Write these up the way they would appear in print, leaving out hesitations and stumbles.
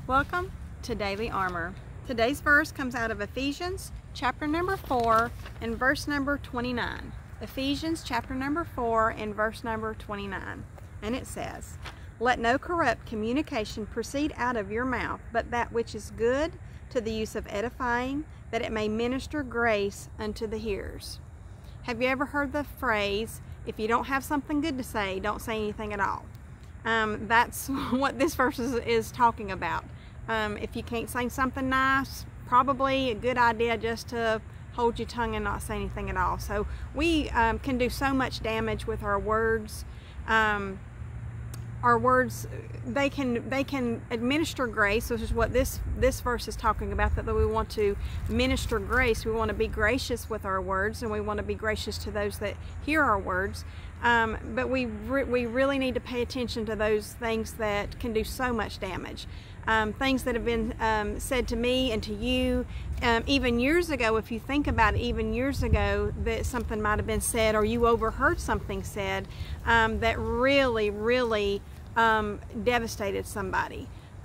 Welcome to Daily Armor. Today's verse comes out of Ephesians chapter number 4 and verse number 29. Ephesians chapter number 4 and verse number 29. And it says, "Let no corrupt communication proceed out of your mouth, but that which is good to the use of edifying, that it may minister grace unto the hearers." Have you ever heard the phrase, if you don't have something good to say, don't say anything at all? That's what this verse is talking about. If you can't say something nice, probably a good idea just to hold your tongue and not say anything at all. So we can do so much damage with our words. Our words, they can administer grace, which is what this verse is talking about, that we want to minister grace. We want to be gracious with our words, and we want to be gracious to those that hear our words. But we really need to pay attention to those things that can do so much damage. Things that have been said to me and to you, even years ago. If you think about it, even years ago, that something might have been said, or you overheard something said that really devastated somebody.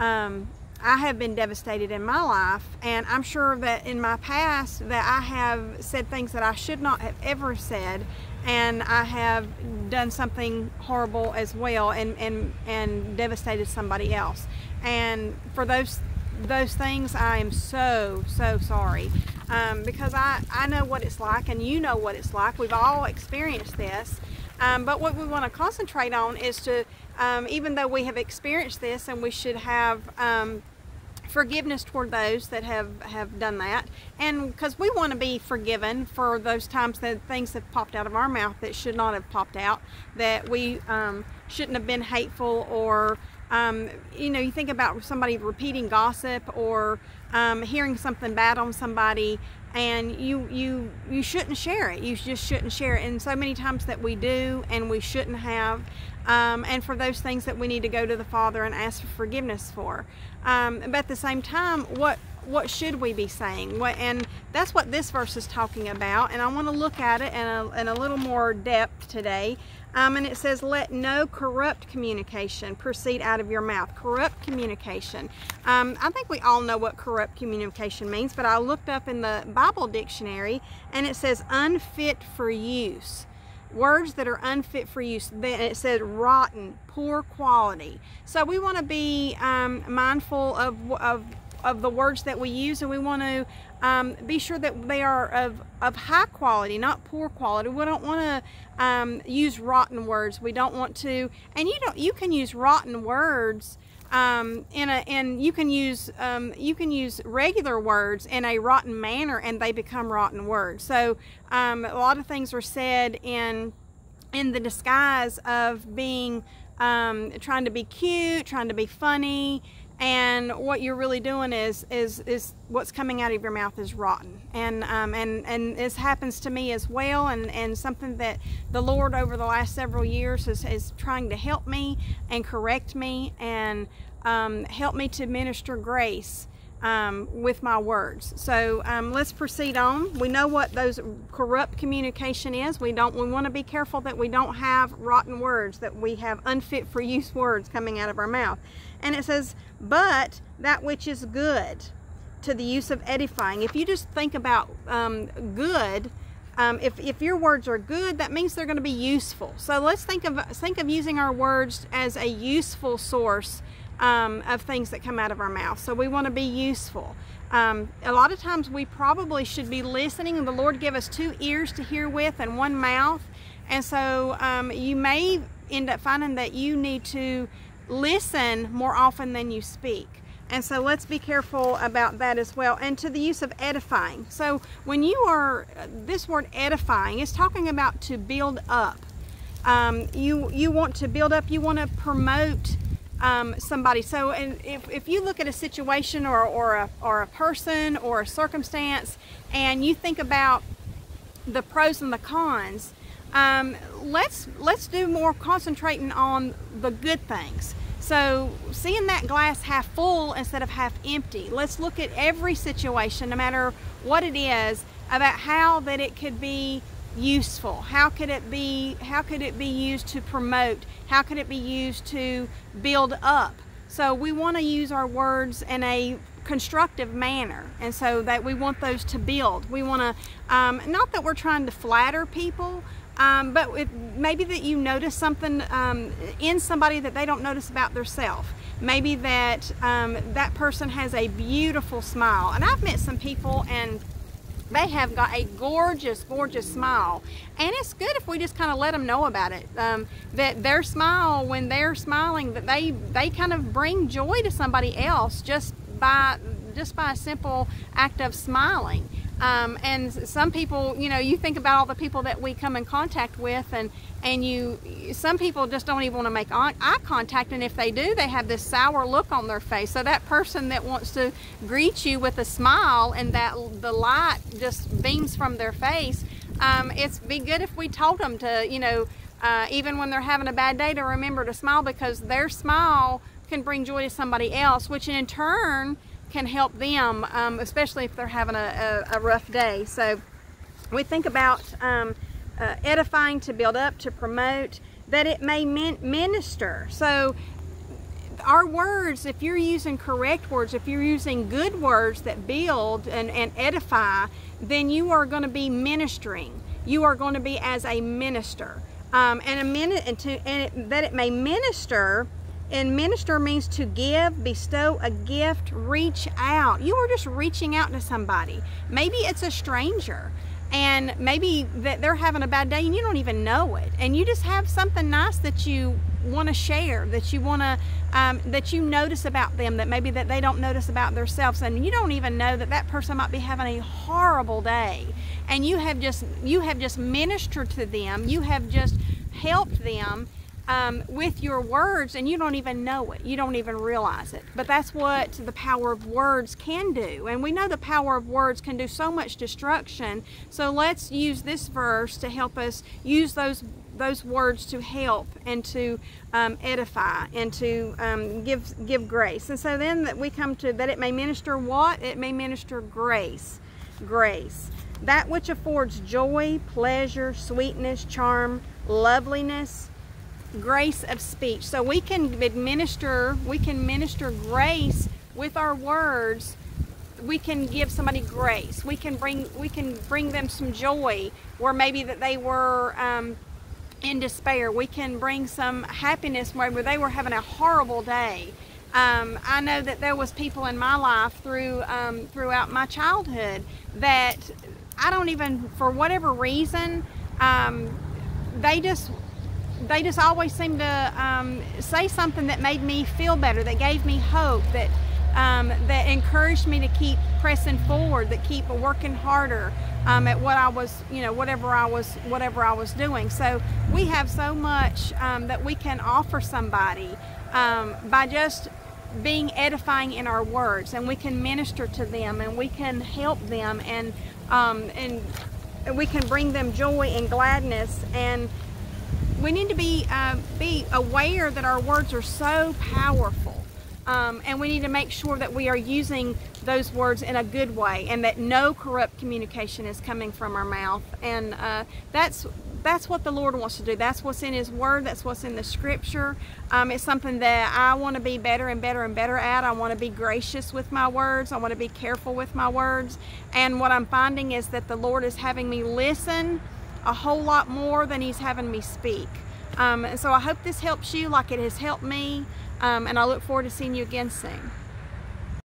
I have been devastated in my life, and I'm sure that in my past that I have said things that I should not have ever said, and I have done something horrible as well, and devastated somebody else. And for those things, I am so sorry, because I know what it's like, and you know what it's like. We've all experienced this. But what we want to concentrate on is to, even though we have experienced this, and we should have forgiveness toward those that have done that, and because we want to be forgiven for those times that things have popped out of our mouth that should not have popped out, that we shouldn't have been hateful, or you know, you think about somebody repeating gossip, or hearing something bad on somebody, and you shouldn't share it. You just shouldn't share it. And so many times that we do, and we shouldn't have. And for those things that we need to go to the Father and ask for forgiveness for. But at the same time, what should we be saying? And that's what this verse is talking about. And I want to look at it in a little more depth today. And it says, "Let no corrupt communication proceed out of your mouth." Corrupt communication. I think we all know what corrupt communication means, but I looked up in the Bible dictionary, and it says unfit for use. Words that are unfit for use. Then it said rotten, poor quality. So we want to be mindful of the words that we use, and we want to be sure that they are of high quality, not poor quality. We don't want to use rotten words. We don't want to, and you can use rotten words and you can use regular words in a rotten manner, and they become rotten words. So a lot of things are said in the disguise of being trying to be cute, trying to be funny, and what you're really doing is what's coming out of your mouth is rotten. And this happens to me as well, and something that the Lord over the last several years is trying to help me and correct me, and help me to minister grace with my words. So let's proceed on. We know what those corrupt communication is. We want to be careful that we don't have rotten words, that we have unfit for use words coming out of our mouth. And it says, "But that which is good to the use of edifying." If you just think about good, if your words are good, that means they're going to be useful. So let's think of using our words as a useful source of things that come out of our mouth. So we want to be useful. A lot of times we probably should be listening, and the Lord give us 2 ears to hear with and 1 mouth. And so you may end up finding that you need to listen more often than you speak. And so let's be careful about that as well. And to the use of edifying. So when you are, this word edifying is talking about to build up. You want to build up, you want to promote somebody. So, and if you look at a situation or a person or a circumstance, and you think about the pros and the cons, let's do more concentrating on the good things. So seeing that glass half full instead of half empty. Let's look at every situation, no matter what it is, about how that it could be useful. How could it be used to promote? How could it be used to build up? So we want to use our words in a constructive manner, and so that we want those to build. We want to, not that we're trying to flatter people, but maybe that you notice something in somebody that they don't notice about themselves. Maybe that that person has a beautiful smile, and I've met some people and they have got a gorgeous, gorgeous smile, and it's good if we just kind of let them know about it. That their smile, when they're smiling, that they kind of bring joy to somebody else just by a simple act of smiling. And some people, you know, you think about all the people that we come in contact with, and some people just don't even want to make eye contact, and if they do, they have this sour look on their face. So that person that wants to greet you with a smile and that the light just beams from their face, it's be good if we told them to, you know, even when they're having a bad day, to remember to smile, because their smile can bring joy to somebody else, which in turn can help them, especially if they're having a rough day. So we think about edifying, to build up, to promote, that it may minister. So our words, if you're using correct words, if you're using good words that build and edify, then you are going to be ministering. You are going to be as a minister, that it may minister. And minister means to give, bestow a gift, reach out. You are just reaching out to somebody. Maybe it's a stranger, and maybe that they're having a bad day and you don't even know it, and you just have something nice that you want to share, that you want to that you notice about them, that maybe that they don't notice about themselves, and you don't even know that that person might be having a horrible day, and you have just ministered to them. You have just helped them with your words, and you don't even know it. You don't even realize it. But that's what the power of words can do. And we know the power of words can do so much destruction. So let's use this verse to help us use those words to help and to edify and to give grace. And so then that we come to that it may minister what? It may minister grace. Grace. That which affords joy, pleasure, sweetness, charm, loveliness, grace of speech. So we can minister grace with our words. We can give somebody grace. We can bring them some joy where maybe that they were in despair. We can bring some happiness where they were having a horrible day. I know that there was people in my life throughout my childhood that I don't even, for whatever reason, they just always seemed to say something that made me feel better, that gave me hope, that that encouraged me to keep pressing forward, that keep working harder at what I was, you know, whatever I was doing. So we have so much that we can offer somebody by just being edifying in our words, and we can minister to them, and we can help them, and we can bring them joy and gladness. And we need to be aware that our words are so powerful, and we need to make sure that we are using those words in a good way, and that no corrupt communication is coming from our mouth. And that's what the Lord wants to do. That's what's in His Word. That's what's in the Scripture. It's something that I want to be better and better and better at. I want to be gracious with my words. I want to be careful with my words. And what I'm finding is that the Lord is having me listen a whole lot more than He's having me speak. And so I hope this helps you like it has helped me, and I look forward to seeing you again soon.